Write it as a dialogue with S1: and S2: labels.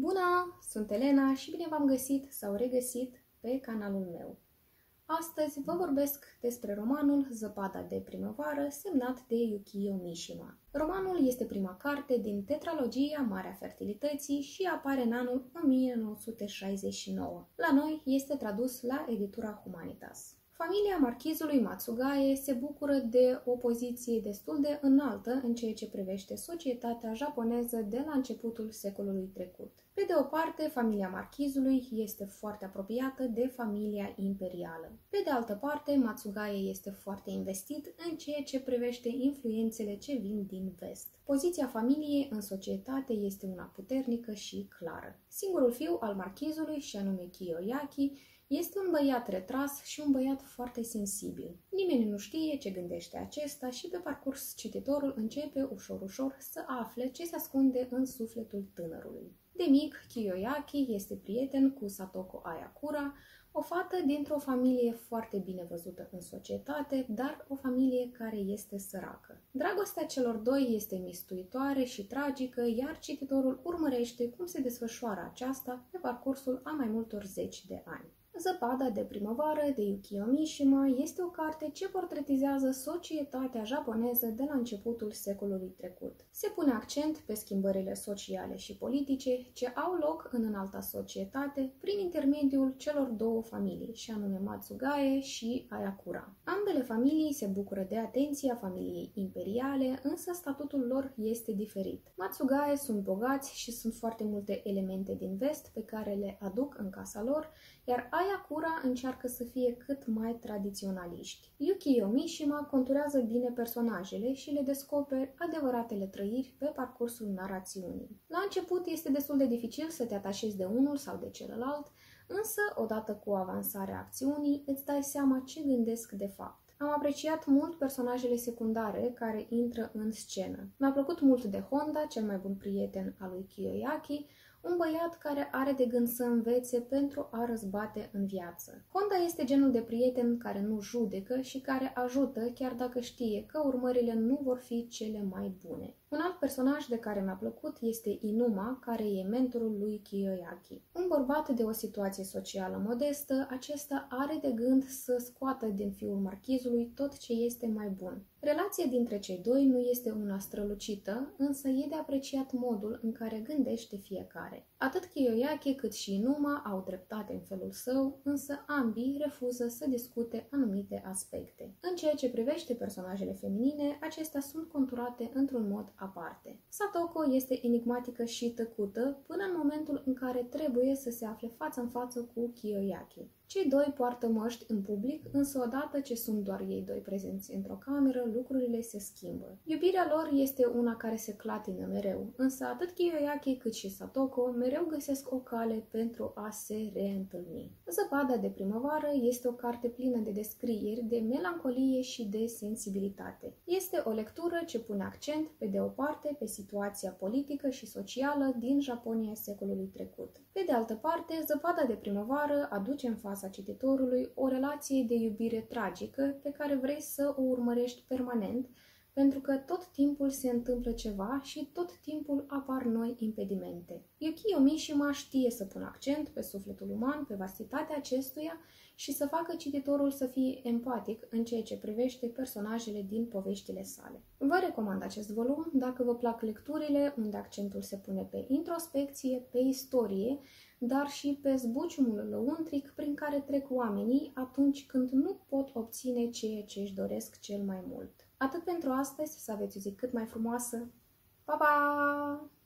S1: Bună! Sunt Elena și bine v-am găsit sau regăsit pe canalul meu. Astăzi vă vorbesc despre romanul Zăpada de primăvară, semnat de Yukio Mishima. Romanul este prima carte din tetralogia Marea Fertilității și apare în anul 1969. La noi este tradus la editura Humanitas. Familia marchizului Matsugae se bucură de o poziție destul de înaltă în ceea ce privește societatea japoneză de la începutul secolului trecut. Pe de o parte, familia marchizului este foarte apropiată de familia imperială. Pe de altă parte, Matsugae este foarte investit în ceea ce privește influențele ce vin din vest. Poziția familiei în societate este una puternică și clară. Singurul fiu al marchizului, și anume Kiyoyaki, este un băiat retras și un băiat foarte sensibil. Nimeni nu știe ce gândește acesta și pe parcurs cititorul începe ușor să afle ce se ascunde în sufletul tânărului. De mic, Kiyoyaki este prieten cu Satoko Ayakura, o fată dintr-o familie foarte bine văzută în societate, dar o familie care este săracă. Dragostea celor doi este mistuitoare și tragică, iar cititorul urmărește cum se desfășoară aceasta pe parcursul a mai multor zeci de ani. Zăpada de primăvară de Yukio Mishima este o carte ce portretizează societatea japoneză de la începutul secolului trecut. Se pune accent pe schimbările sociale și politice ce au loc în înalta societate prin intermediul celor două familii, și anume Matsugae și Ayakura. Ambele familii se bucură de atenția familiei imperiale, însă statutul lor este diferit. Matsugae sunt bogați și sunt foarte multe elemente din vest pe care le aduc în casa lor, iar Ayakura încearcă să fie cât mai tradiționaliști. Yukio Mishima conturează bine personajele și le descoperi adevăratele trăiri pe parcursul narațiunii. La început este destul de dificil să te atașezi de unul sau de celălalt, însă, odată cu avansarea acțiunii, îți dai seama ce gândesc de fapt. Am apreciat mult personajele secundare care intră în scenă. Mi-a plăcut mult de Honda, cel mai bun prieten al lui Kiyoyaki, un băiat care are de gând să învețe pentru a răzbate în viață. Honda este genul de prieten care nu judecă și care ajută chiar dacă știe că urmările nu vor fi cele mai bune. Un alt personaj de care mi-a plăcut este Inuma, care e mentorul lui Kiyoyaki. Un bărbat de o situație socială modestă, acesta are de gând să scoată din fiul marchizului tot ce este mai bun. Relația dintre cei doi nu este una strălucită, însă e de apreciat modul în care gândește fiecare. Atât Kiyoyaki cât și Inuma au dreptate în felul său, însă ambii refuză să discute anumite aspecte. În ceea ce privește personajele feminine, acestea sunt conturate într-un mod aparte. Satoko este enigmatică și tăcută până în momentul în care trebuie să se afle față în față cu Kiyoyaki. Cei doi poartă măști în public, însă odată ce sunt doar ei doi prezenți într-o cameră, lucrurile se schimbă. Iubirea lor este una care se clatină mereu, însă atât Kiyoyaki cât și Satoko mereu găsesc o cale pentru a se reîntâlni. Zăpada de primăvară este o carte plină de descrieri, de melancolie și de sensibilitate. Este o lectură ce pune accent, pe de o parte, pe situația politică și socială din Japonia secolului trecut. Pe de altă parte, Zăpada de primăvară aduce în fața cititorului o relație de iubire tragică pe care vrei să o urmărești permanent, pentru că tot timpul se întâmplă ceva și tot timpul apar noi impedimente. Yukio Mishima știe să pună accent pe sufletul uman, pe vastitatea acestuia și să facă cititorul să fie empatic în ceea ce privește personajele din poveștile sale. Vă recomand acest volum dacă vă plac lecturile unde accentul se pune pe introspecție, pe istorie, dar și pe zbuciumul lăuntric prin care trec oamenii atunci când nu pot obține ceea ce își doresc cel mai mult. Atât pentru astăzi, să aveți o zi cât mai frumoasă. Pa, pa!